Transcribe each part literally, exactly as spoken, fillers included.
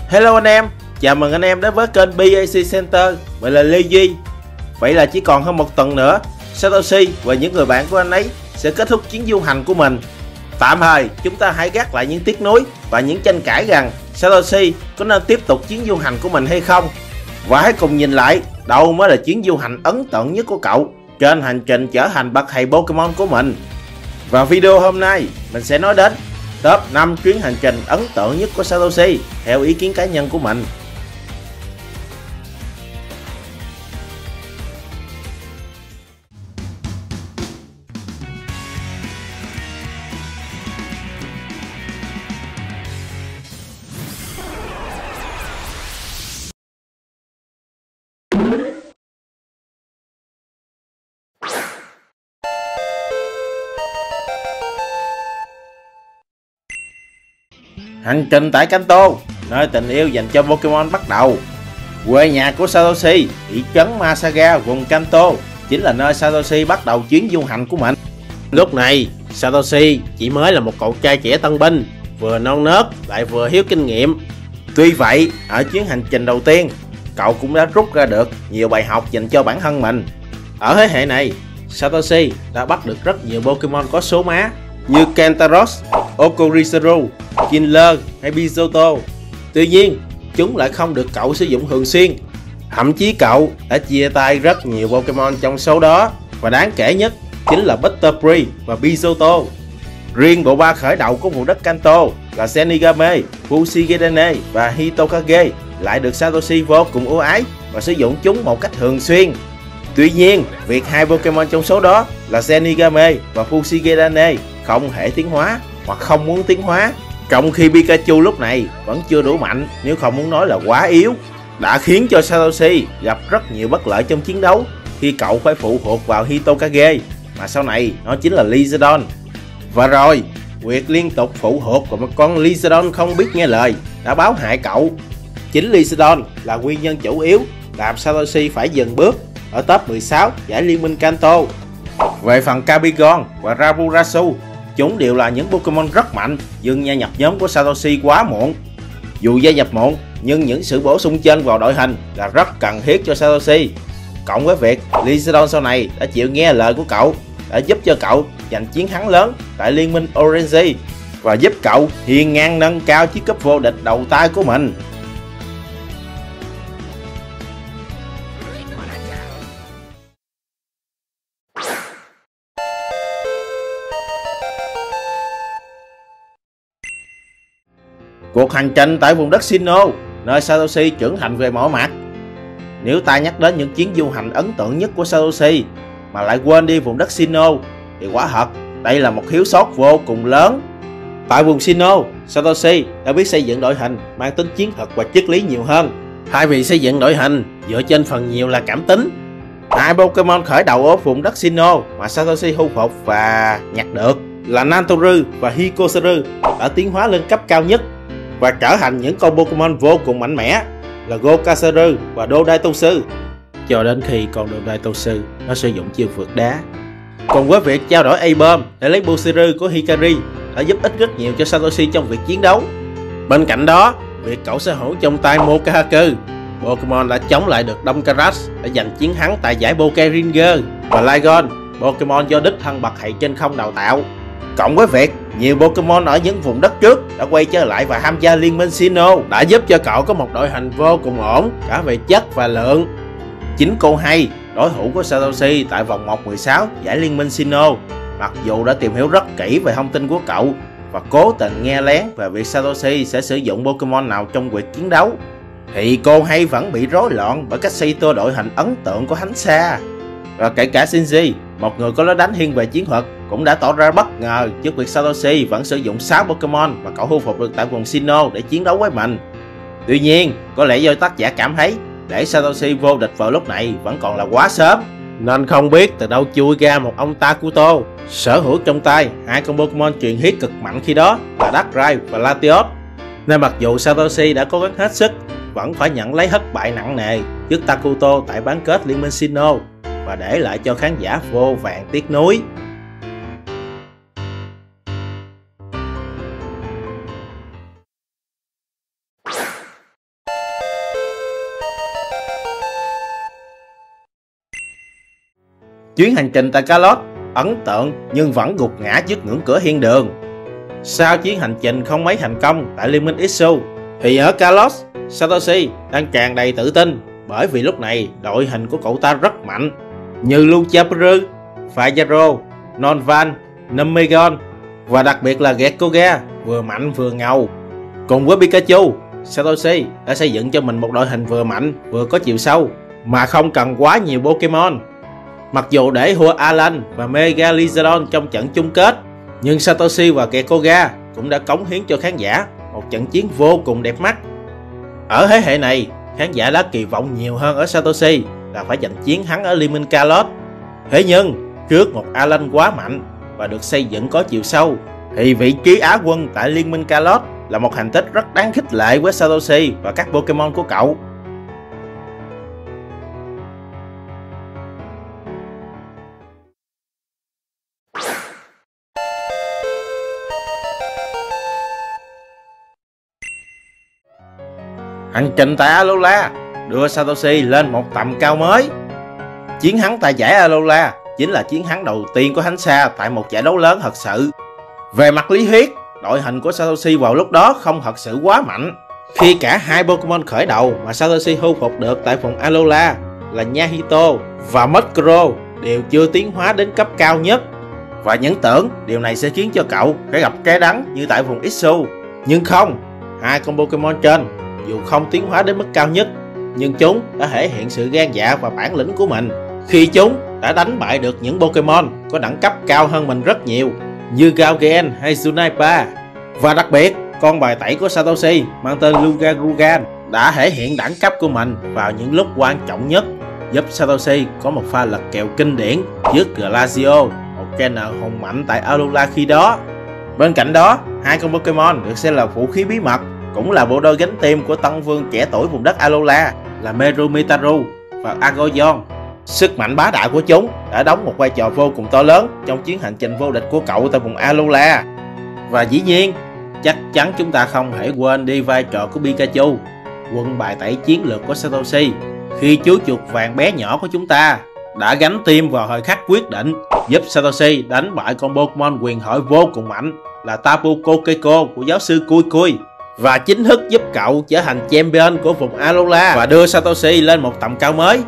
Hello anh em, chào mừng anh em đến với kênh bê a xê Center. Mình là Lê Duy. Vậy là chỉ còn hơn một tuần nữa, Satoshi và những người bạn của anh ấy sẽ kết thúc chuyến du hành của mình. Tạm thời chúng ta hãy gác lại những tiếc nuối và những tranh cãi rằng Satoshi có nên tiếp tục chuyến du hành của mình hay không. Và hãy cùng nhìn lại đâu mới là chuyến du hành ấn tượng nhất của cậu trên hành trình trở thành bậc thầy Pokemon của mình. Và video hôm nay mình sẽ nói đến top năm chuyến hành trình ấn tượng nhất của Satoshi theo ý kiến cá nhân của mình. Hành trình tại Kanto, nơi tình yêu dành cho Pokemon bắt đầu. Quê nhà của Satoshi, thị trấn Masaga, vùng Kanto, chính là nơi Satoshi bắt đầu chuyến du hành của mình. Lúc này, Satoshi chỉ mới là một cậu trai trẻ tân binh, vừa non nớt lại vừa thiếu kinh nghiệm. Tuy vậy, ở chuyến hành trình đầu tiên, cậu cũng đã rút ra được nhiều bài học dành cho bản thân mình. Ở thế hệ này, Satoshi đã bắt được rất nhiều Pokemon có số má như Kentaros, Okorisaru, Kingler hay Pidgeotto. Tuy nhiên, chúng lại không được cậu sử dụng thường xuyên. Thậm chí cậu đã chia tay rất nhiều Pokemon trong số đó, và đáng kể nhất chính là Butterfree và Pidgeotto. Riêng bộ ba khởi đầu của vùng đất Kanto là Zenigame, Fushigedane và Hitokage lại được Satoshi vô cùng ưu ái và sử dụng chúng một cách thường xuyên. Tuy nhiên, việc hai Pokemon trong số đó là Zenigame và Fushigedane không thể tiến hóa hoặc không muốn tiến hóa, trong khi Pikachu lúc này vẫn chưa đủ mạnh, nếu không muốn nói là quá yếu, đã khiến cho Satoshi gặp rất nhiều bất lợi trong chiến đấu khi cậu phải phụ thuộc vào Hitokage, mà sau này nó chính là Lizardon. Và rồi, việc liên tục phụ thuộc vào một con Lizardon không biết nghe lời đã báo hại cậu. Chính Lizardon là nguyên nhân chủ yếu làm Satoshi phải dừng bước ở top mười sáu giải Liên minh Kanto. Về phần Cabigon và Raburasu, chúng đều là những Pokemon rất mạnh nhưng gia nhập nhóm của Satoshi quá muộn. Dù gia nhập muộn, nhưng những sự bổ sung trên vào đội hình là rất cần thiết cho Satoshi. Cộng với việc Lizardon sau này đã chịu nghe lời của cậu, đã giúp cho cậu giành chiến thắng lớn tại Liên minh Orange và giúp cậu hiên ngang nâng cao chiếc cúp vô địch đầu tay của mình. Cuộc hành trình tại vùng đất Sinnoh, nơi Satoshi trưởng thành về mọi mặt. Nếu ta nhắc đến những chuyến du hành ấn tượng nhất của Satoshi mà lại quên đi vùng đất Sinnoh thì quả thật đây là một thiếu sót vô cùng lớn. Tại vùng Sinnoh, Satoshi đã biết xây dựng đội hình mang tính chiến thuật và triết lý nhiều hơn, thay vì xây dựng đội hình dựa trên phần nhiều là cảm tính. Hai Pokemon khởi đầu ở vùng đất Sinnoh mà Satoshi thu phục và nhặt được là Nantoru và Hikosaru đã tiến hóa lên cấp cao nhất và trở thành những con Pokemon vô cùng mạnh mẽ là Gokasaru và Dodaitosu, cho đến khi con Dodaitosu nó sử dụng chiêu vượt đá. Còn với việc trao đổi A-Bomb để lấy Busiru của Hikari đã giúp ích rất nhiều cho Satoshi trong việc chiến đấu. Bên cạnh đó, việc cậu sở hữu trong tay Mokahaku, Pokemon đã chống lại được Domkaras để giành chiến thắng tại giải Pokeringer, và Lygon, Pokemon do đích thân bậc thầy trên không đào tạo. Cộng với việc nhiều Pokemon ở những vùng đất trước đã quay trở lại và tham gia Liên minh Sinnoh đã giúp cho cậu có một đội hình vô cùng ổn cả về chất và lượng. Chính Kohei, đối thủ của Satoshi tại vòng một mười sáu giải Liên minh Sinnoh, mặc dù đã tìm hiểu rất kỹ về thông tin của cậu và cố tình nghe lén về việc Satoshi sẽ sử dụng Pokemon nào trong việc chiến đấu, thì Kohei vẫn bị rối loạn bởi cách xây tua đội hình ấn tượng của hắn xa. Và kể cả Shinji, một người có lối đánh thiên về chiến thuật, cũng đã tỏ ra bất ngờ trước việc Satoshi vẫn sử dụng sáu Pokemon mà cậu thu phục được tại vùng Sinnoh để chiến đấu với mình. Tuy nhiên, có lẽ do tác giả cảm thấy để Satoshi vô địch vào lúc này vẫn còn là quá sớm, nên không biết từ đâu chui ra một ông Takuto sở hữu trong tay hai con Pokemon truyền huyết cực mạnh khi đó là Darkrai và Latios. Nên mặc dù Satoshi đã cố gắng hết sức, vẫn phải nhận lấy thất bại nặng nề trước Takuto tại bán kết Liên minh Sinnoh và để lại cho khán giả vô vàn tiếc nuối. Chuyến hành trình tại Kalos ấn tượng nhưng vẫn gục ngã trước ngưỡng cửa thiên đường. Sau chuyến hành trình không mấy thành công tại Liên minh Ixu, thì ở Kalos, Satoshi đang tràn đầy tự tin, bởi vì lúc này đội hình của cậu ta rất mạnh, như Luchaparu, Fajaro, Nonvan, Numegon và đặc biệt là Gekkoga, vừa mạnh vừa ngầu. Cùng với Pikachu, Satoshi đã xây dựng cho mình một đội hình vừa mạnh vừa có chiều sâu mà không cần quá nhiều Pokemon. Mặc dù để thua Alan và Megalizadon trong trận chung kết, nhưng Satoshi và Gekkoga cũng đã cống hiến cho khán giả một trận chiến vô cùng đẹp mắt. Ở thế hệ này, khán giả đã kỳ vọng nhiều hơn ở Satoshi là phải giành chiến thắng ở Liên minh Kalos. Thế nhưng, trước một Alan quá mạnh và được xây dựng có chiều sâu, thì vị trí Á quân tại Liên minh Kalos là một thành tích rất đáng khích lệ với Satoshi và các Pokemon của cậu. Hành trình tại Alola đưa Satoshi lên một tầm cao mới. Chiến thắng tại giải Alola chính là chiến thắng đầu tiên của hắn Sa tại một giải đấu lớn thật sự. Về mặt lý thuyết, đội hình của Satoshi vào lúc đó không thật sự quá mạnh, khi cả hai Pokemon khởi đầu mà Satoshi thu phục được tại vùng Alola là Nahito và Mudkrow đều chưa tiến hóa đến cấp cao nhất. Và những tưởng điều này sẽ khiến cho cậu phải gặp trái đắng như tại vùng Ixu. Nhưng không, hai con Pokemon trên dù không tiến hóa đến mức cao nhất, nhưng chúng đã thể hiện sự gan dạ và bản lĩnh của mình khi chúng đã đánh bại được những Pokemon có đẳng cấp cao hơn mình rất nhiều, như Galgen hay Junaipa. Và đặc biệt, con bài tẩy của Satoshi mang tên Lugarugan đã thể hiện đẳng cấp của mình vào những lúc quan trọng nhất, giúp Satoshi có một pha lật kèo kinh điển trước Glacio, một trainer hùng mạnh tại Alola khi đó. Bên cạnh đó, hai con Pokemon được xem là vũ khí bí mật, cũng là bộ đôi gánh tim của tân vương trẻ tuổi vùng đất Alola là Merumitaru và Agoyon. Sức mạnh bá đạo của chúng đã đóng một vai trò vô cùng to lớn trong chuyến hành trình vô địch của cậu tại vùng Alola. Và dĩ nhiên, chắc chắn chúng ta không thể quên đi vai trò của Pikachu, quân bài tẩy chiến lược của Satoshi, khi chú chuột vàng bé nhỏ của chúng ta đã gánh tim vào thời khắc quyết định, giúp Satoshi đánh bại con Pokemon quyền thoại vô cùng mạnh là Tapu Koko của giáo sư Kui Kui, và chính thức giúp cậu trở thành champion của vùng Alola và đưa Satoshi lên một tầm cao mới.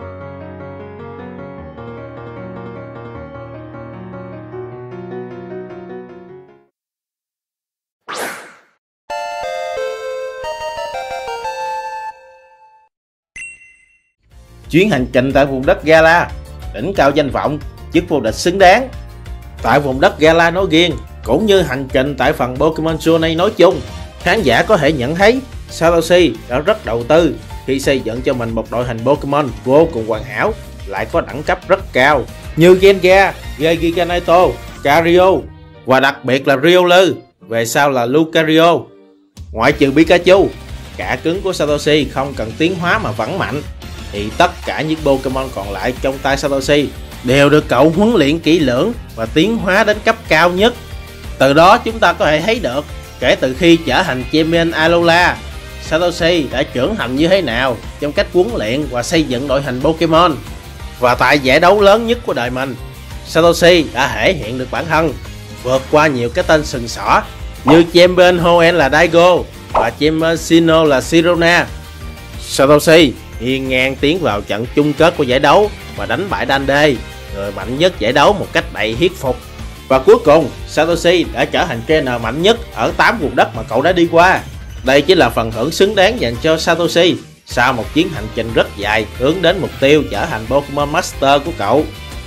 Chuyến hành trình tại vùng đất Galar, đỉnh cao danh vọng, chức vô địch xứng đáng. Tại vùng đất Galar nói riêng, cũng như hành trình tại phần Pokemon Journey nói chung, khán giả có thể nhận thấy Satoshi đã rất đầu tư khi xây dựng cho mình một đội hình Pokemon vô cùng hoàn hảo, lại có đẳng cấp rất cao, như Gengar, Giganito, Cario và đặc biệt là Riolu, về sau là Lucario. Ngoại trừ Pikachu, cả cứng của Satoshi không cần tiến hóa mà vẫn mạnh, thì tất cả những Pokemon còn lại trong tay Satoshi đều được cậu huấn luyện kỹ lưỡng và tiến hóa đến cấp cao nhất. Từ đó chúng ta có thể thấy được, kể từ khi trở thành champion Alola, Satoshi đã trưởng thành như thế nào trong cách huấn luyện và xây dựng đội hình Pokemon. Và tại giải đấu lớn nhất của đời mình, Satoshi đã thể hiện được bản thân, vượt qua nhiều cái tên sừng sỏ như champion Hoenn là Daigo và champion Sinnoh là Sirona. Satoshi hiên ngang tiến vào trận chung kết của giải đấu và đánh bại Dande, người mạnh nhất giải đấu một cách đầy thuyết phục. Và cuối cùng, Satoshi đã trở thành trainer mạnh nhất ở tám vùng đất mà cậu đã đi qua. Đây chính là phần thưởng xứng đáng dành cho Satoshi sau một chuyến hành trình rất dài hướng đến mục tiêu trở thành Pokemon Master của cậu.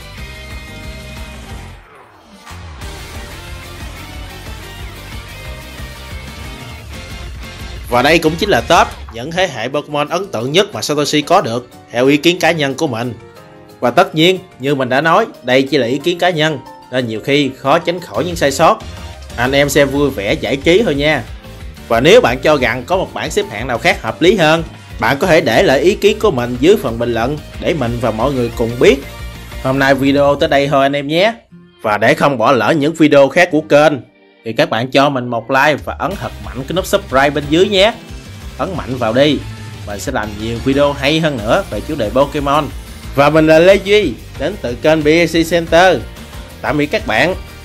Và đây cũng chính là top những thế hệ Pokemon ấn tượng nhất mà Satoshi có được, theo ý kiến cá nhân của mình. Và tất nhiên, như mình đã nói, đây chỉ là ý kiến cá nhân, nên nhiều khi khó tránh khỏi những sai sót. Anh em xem vui vẻ giải trí thôi nha. Và nếu bạn cho rằng có một bảng xếp hạng nào khác hợp lý hơn, bạn có thể để lại ý kiến của mình dưới phần bình luận để mình và mọi người cùng biết. Hôm nay video tới đây thôi anh em nhé. Và để không bỏ lỡ những video khác của kênh, thì các bạn cho mình một like và ấn thật mạnh cái nút subscribe bên dưới nhé. Ấn mạnh vào đi, mình sẽ làm nhiều video hay hơn nữa về chủ đề Pokemon. Và mình là Lê Duy, đến từ kênh bê a xê Center. Tạm biệt các bạn.